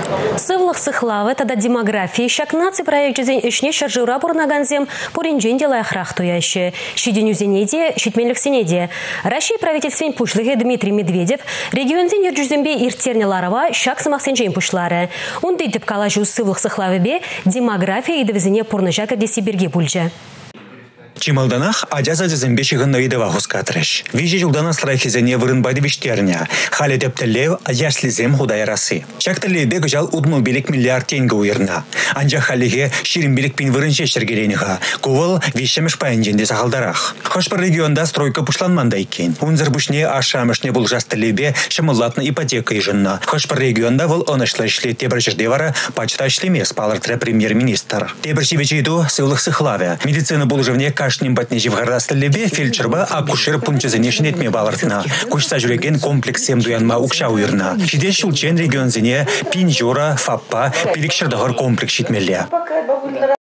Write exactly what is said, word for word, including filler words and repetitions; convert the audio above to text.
Сывлық сықлавы тада демографии шакнаци проект жүзен үшне шаржыра бұрнаганзем пуринжен делай ахрах туящы. Шиден юзенеде, шитменлік сенеде. Россия правительствен пушлығы Дмитрий Медведев регионзен ержүзенбе иртерне ларова шак сымақсенжен пушлары. Он дейтіп калажу сывлық сықлавы бе демография едівізіне пурныжака десиберге бульжа. Чималданах адязады зембешігін наидава хускатрыш. Вижи жылдана страйхизене вырын байды бештерня. Халі дептілев яслизем худайрасы. Чактілебе гыжал удму белек миллиард тенгі уйырна. Анжа халиге ширин белек пин вырын шешіргеленіға. Ковал вешеміш пайынженде сағалдарах. Хошпар регионда стройка пушланманда екен. Унзыр бушне ашамышне бұл жастілебе шымыллатны ипотека ежынна. Хошпар регионда бұл онышлы ішлі тебір жерде вара пачта ішлемес палыртыры премьер-министр. Тебір шевечейду сывлық сықлаве. Медицина бұл живне кашним батнежи в гордастылебе фельдшерба акушер пунчезене шинетме балартына. Кушса жүреген комплексем дуянма укша уйырна. Шиде шулчен регионзене пинжора, фаппа, пиликшердағыр комплекс шитмелле.